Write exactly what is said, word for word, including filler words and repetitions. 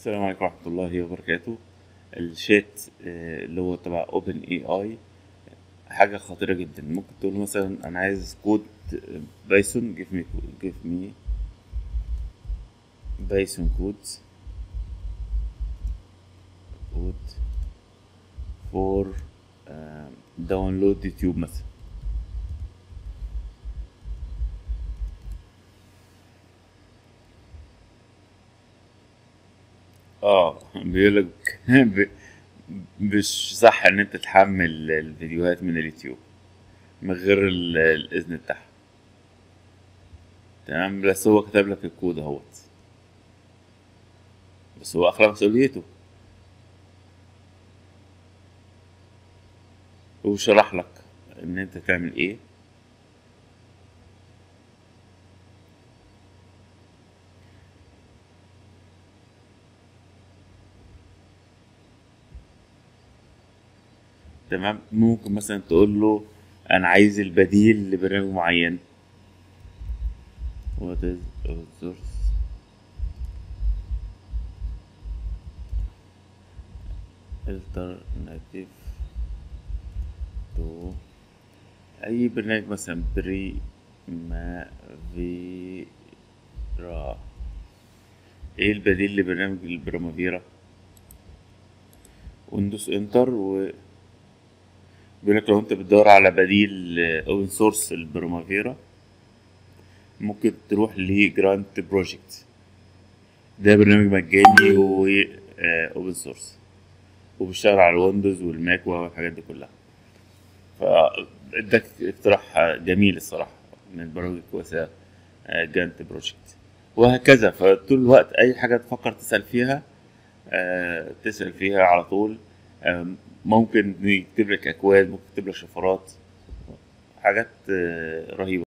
السلام عليكم ورحمة الله وبركاته. الشات آه، اللي هو تبع اوبن اي اي حاجة خطيرة جدا. ممكن تقول مثلا انا عايز كود بايثون، give me give me بايثون كود كود for داونلود يوتيوب مثلا. اه بيقولك ب- مش صح ان انت تحمل الفيديوهات من اليوتيوب من غير ال- الاذن بتاعها. تمام، بس هو كتب لك الكود اهوت، بس هو اخلى مسؤوليته وشرح لك ان انت تعمل ايه. تمام، ممكن مثلا تقول له انا عايز البديل لبرنامج معين. what is source alternative to اي برنامج، مثلا بريمافيرا. ايه البديل لبرنامج البريمافيرا؟ وندوس انتر وبيقول لك لو انت بتدور على بديل اوبن سورس البريمافيرا ممكن تروح لجرانت بروجكت. ده برنامج مجاني و اوبن سورس وبيشتغل على الويندوز والماك والحاجات دي كلها. فاداك اقتراح جميل الصراحة من البرامج الكويسة، آه، جانت بروجكت. وهكذا، فطول الوقت أي حاجة تفكر تسأل فيها آه، تسأل فيها على طول. آم، ممكن يكتب لك أكواد، ممكن يكتب لك شفرات، حاجات آه، رهيبة.